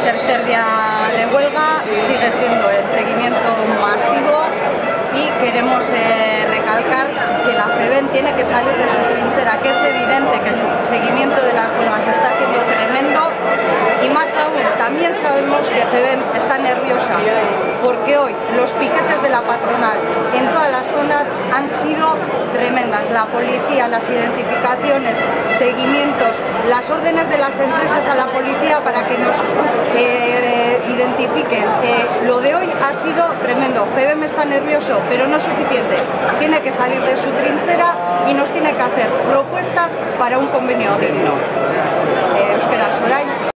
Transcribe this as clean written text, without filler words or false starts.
tercer día de huelga, sigue siendo el seguimiento masivo y queremos recalcar que la FEBEN tiene que salir de su trinchera, que es evidente que el seguimiento de las huelgas está siendo tremendo y más aún, también sabemos que FEBEN está nerviosa porque hoy los piquetes de la patronal en todas las zonas han sido tremendas. La policía, las identificaciones, seguimientos, las órdenes de las empresas a la policía para que nos identifiquen. Lo de hoy ha sido tremendo. FEBEN está nervioso, pero no es suficiente. Tiene que salir de su trinchera y nos tiene que hacer propuestas para un convenio digno. Euskaraz orain.